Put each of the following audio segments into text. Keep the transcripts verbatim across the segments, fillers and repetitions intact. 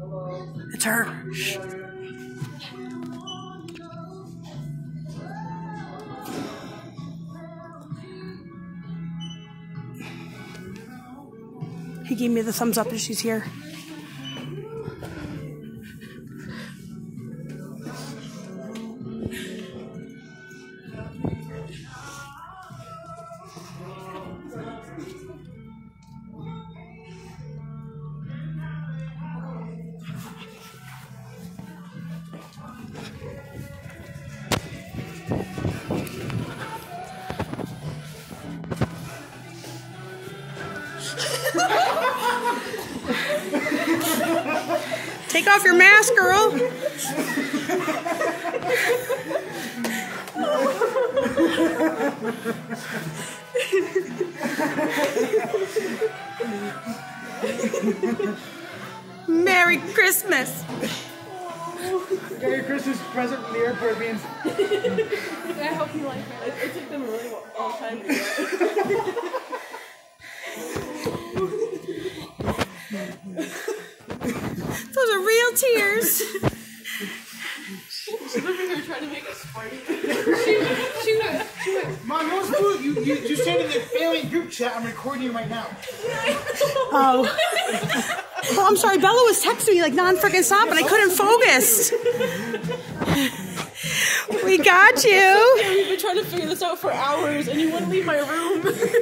It's her. Shh. He gave me the thumbs up that she's here. Take off your mask, girl. Merry Christmas. Merry Christmas present from the airport means. I hope you like it. It took them a really long time to get. Those are real tears. She's over here trying to make us party. She went, she went, she went. Mom, no food. You, you, you said in the family group chat, I'm recording you right now. Oh. Oh, I'm sorry. Bella was texting me like non-freaking stop and I couldn't focus. We got you. We've been trying to figure this out for hours and you wouldn't leave my room.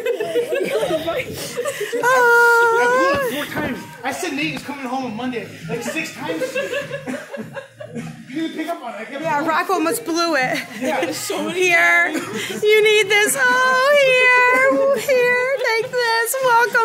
Oh. I blew it four times. I said Nate is coming home on Monday like six times. You didn't pick up on it. Yeah, Rocco almost blew it. Yeah. So many Here, you need this. Oh, here, here, take this. Welcome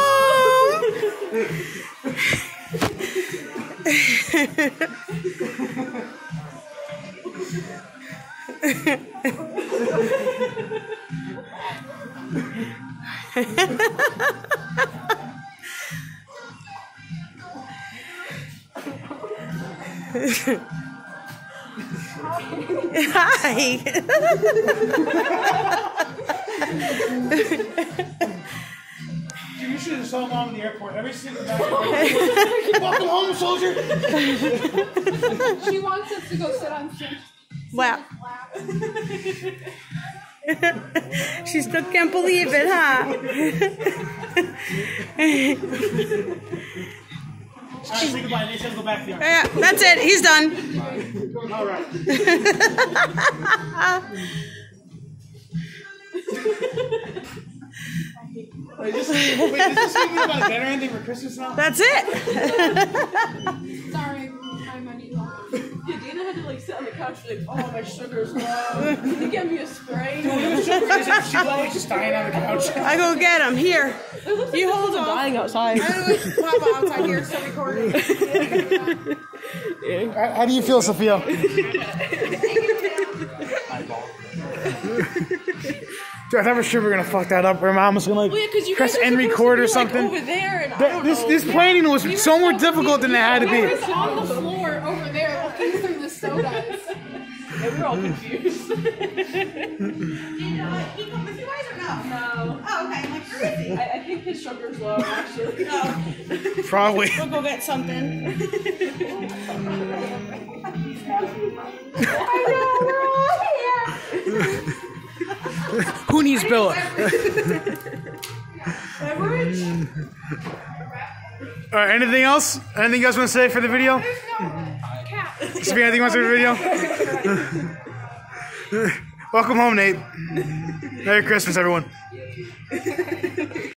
home. Hi. You should have saw Mom in the airport. Every single night. Welcome home, soldier. She wants us to go sit on some. Wow. She still can't believe it, huh? Alright, say goodbye. Nate says go back there. Yeah, that's it. He's done. All right. Wait, this, wait, does this make me about a better ending for Christmas now? That's it. Sorry, my money lost. Yeah, Dana had to like sit on the couch like, oh, my sugar's low. Can you get me a spray? She's always just dying on the couch. I go get him. Here. You hold on. Dying outside. Papa outside here, still recording. How, how do you feel, Sophia? Dude, I thought for sure we were gonna fuck that up. Her mom was gonna like Well, yeah, you press guys end were supposed record to or be, something. Like, over there, and I That- don't this know. this planning was We were so more supposed to difficult than it had to We were be. on the floor over there looking through the sodas. Yeah, we were all confused. Did uh, he come with you guys or no? No. Oh, okay. I'm like, where is he? I, I think his sugar's low, actually. Oh. Probably. We'll go get something. I know, we're all here. Who needs Bella? Beverage? All right. Anything else? Anything you guys want to say for the video? Sophia, anything you want to say for the video? Welcome home, Nate. Merry Christmas, everyone.